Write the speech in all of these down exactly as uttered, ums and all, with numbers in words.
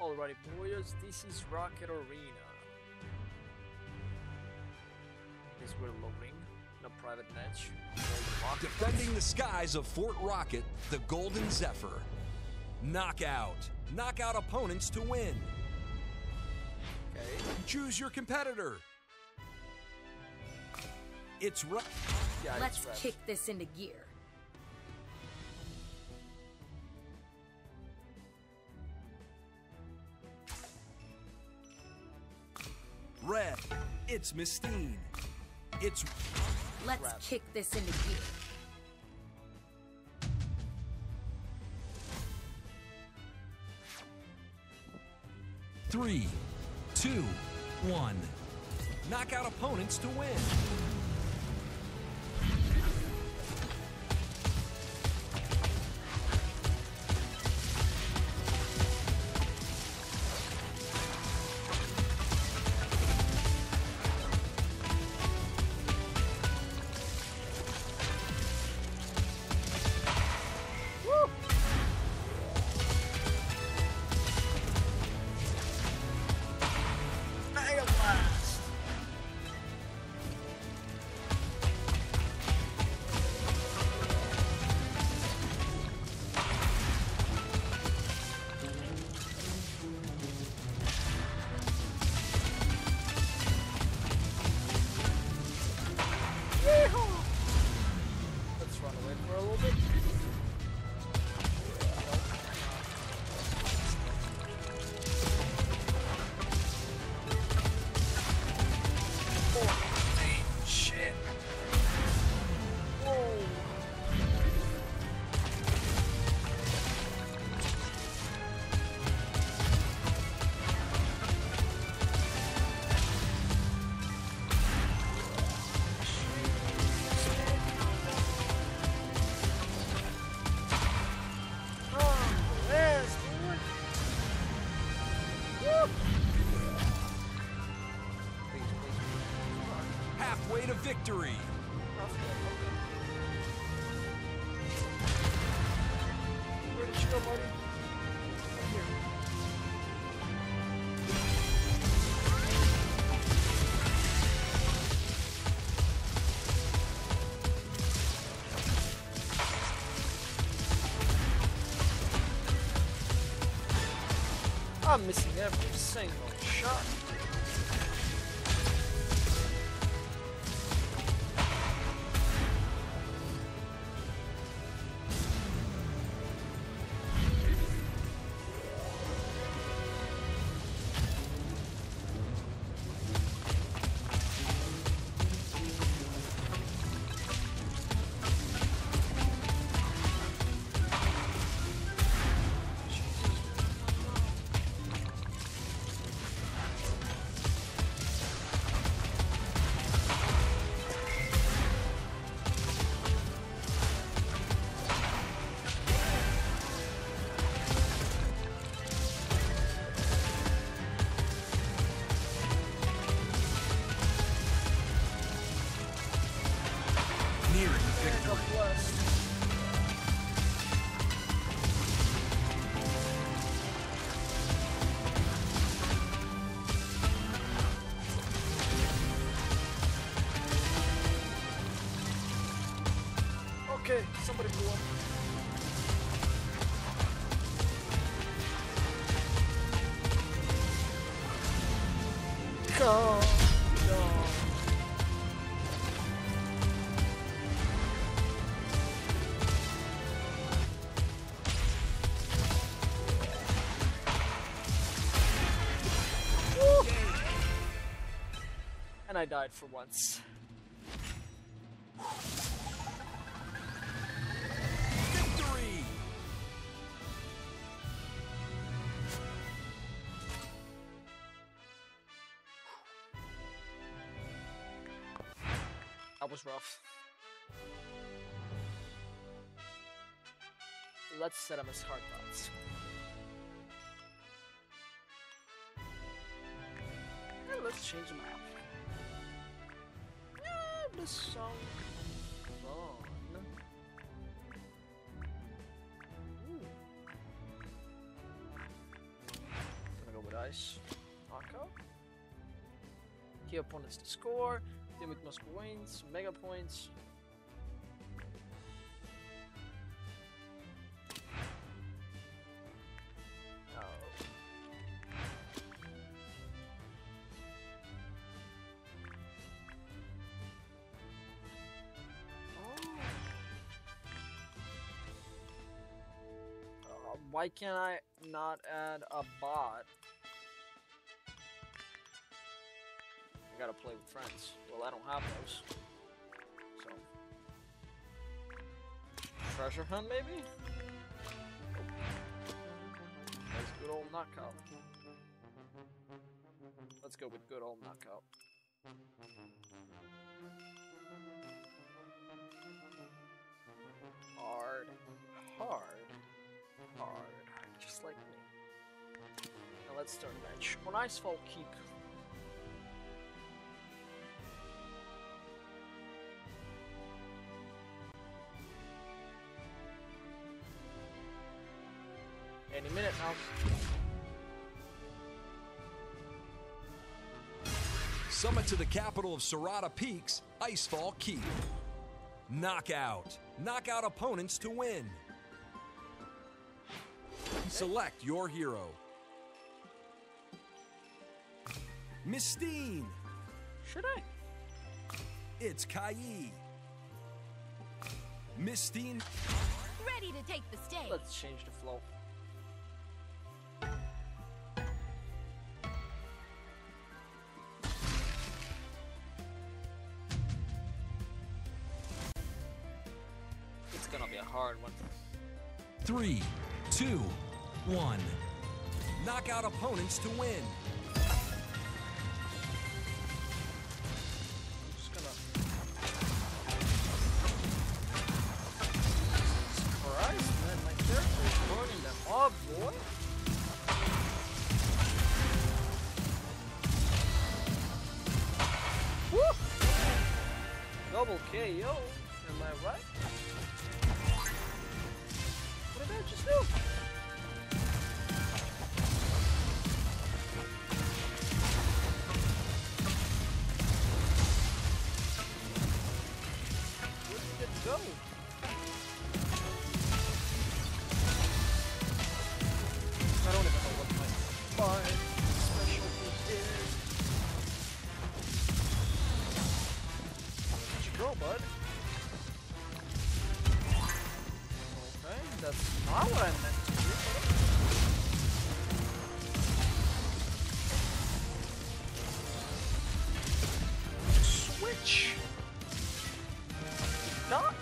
Alrighty, boys, this is Rocket Arena. This we're loading in a private match. Defending the skies of Fort Rocket, the Golden Zephyr. Knockout. Knock out opponents to win. Okay. Choose your competitor. It's right. Yeah, Let's it's red. kick this into gear. Red. It's Mistine. It's Let's Red. kick this into gear. three, two, one. Knock out opponents to win. Let's run away for a little bit. Oh, dang, shit. Whoa. Halfway to victory. Where did you go, buddy? Right here. I'm missing every single shot. Nearing God victory. bless. Okay, somebody blew up. Go, go. Woo! And I died for once. Victory. That was rough. Let's set him as hard dots. And let's change the map. Yeah, this song fun. Ooh. Nice. Knockout. Key opponents to score. Team with most points. Mega points. Why can't I not add a bot? I gotta play with friends. Well, I don't have those. So. Treasure hunt, maybe? That's good old knockout. Let's go with good old knockout. Hard. Hard. Hard, just like me. Now let's start match. On HyperX. Any minute now. Summit to the capital of Serrata Peaks, HyperX. Knockout. Knock out opponents to win. Select your hero. Mistine. Should I? It's 𝒂𝒕𝒄𝒉𝒊𝒏𝒈. Mistine. Ready to take the stage. Let's change the flow. It's gonna be a hard one. Three, two, one. Knock out opponents to win. I'm just gonna. Jesus Christ, man, my character is burning them up, boy. Woo! Double K O, am I right? What did I just do? Where did it go? I don't even know what my fine specialty is. Where'd you go, bud? Okay, that's not what I meant to do. Switch. Not.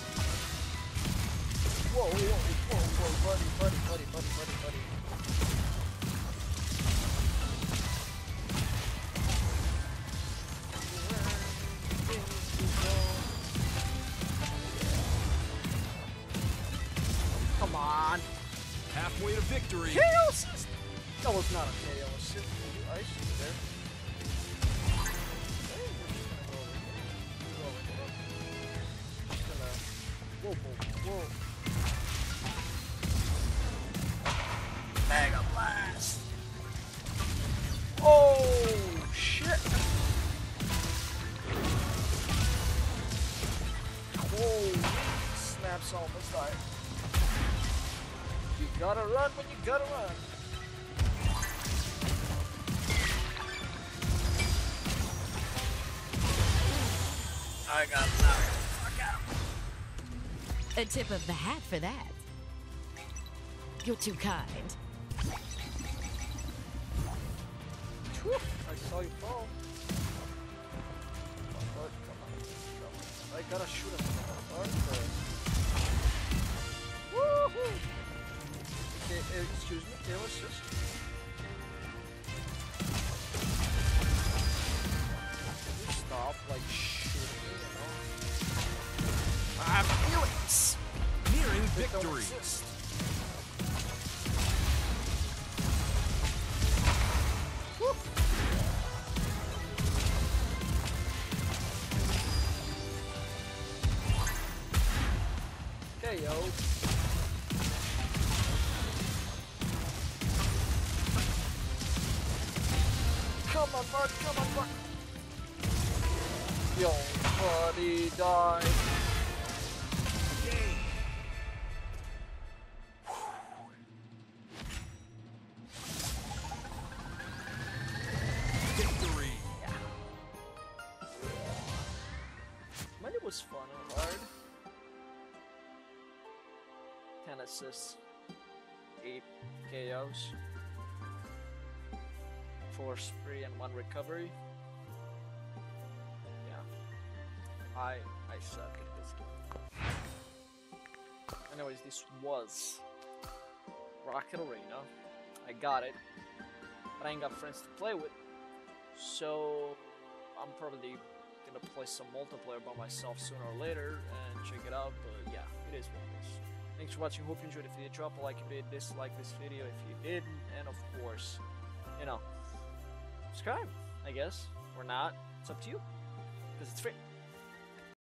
Whoa, whoa, whoa, whoa, buddy, buddy, buddy, buddy, buddy, buddy. Come on. Halfway to victory. K O assist! That was not a K O assist. I see there. Okay, we're just gonna go over here. Go over here. Just gonna. Whoa, whoa, whoa. Mega Blast! Oh, shit! Holy snaps almost died. You gotta run when you gotta run. I got knocked the fuck out. A tip of the hat for that. You're too kind. Whew, I saw you fall. Come on, bud, come on, come on. I gotta shoot him from the start first. Woohoo! Okay, uh, excuse me, K O assist. You stop, like, shooting me, you know? I have feelings! Nearing They don't victory. exist. Woo! K O. Come on, bud. Come on, bud. Yo, buddy, died. Game. Victory. Yeah. Man, it was fun and hard. ten assists. eight K Os. four spree and one recovery. Yeah. I I suck at this game. Anyways, this was Rocket Arena. I got it. But I ain't got friends to play with. So I'm probably gonna play some multiplayer by myself sooner or later and check it out, but yeah, it is what it is. Thanks for watching, hope you enjoyed the video. Drop a like if you did, dislike this video if you didn't, and of course, you know, subscribe, I guess, or not, it's up to you, because it's free.